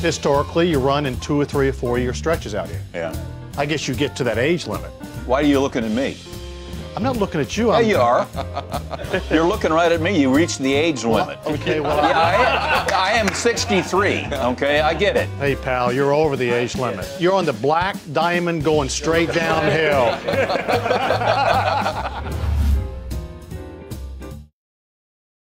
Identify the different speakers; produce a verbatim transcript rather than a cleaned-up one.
Speaker 1: Historically, you run in two or three or four year stretches out here.
Speaker 2: Yeah.
Speaker 1: I guess you get to that age limit.
Speaker 2: Why are you looking at me?
Speaker 1: I'm not looking at you.
Speaker 2: Yeah,
Speaker 1: I'm,
Speaker 2: you are. You're looking right at me. You reached the age limit.
Speaker 1: Okay, well.
Speaker 2: Yeah, I, I am sixty-three, okay? I get it.
Speaker 1: Hey, pal, you're over the age limit. You're on the black diamond going straight downhill.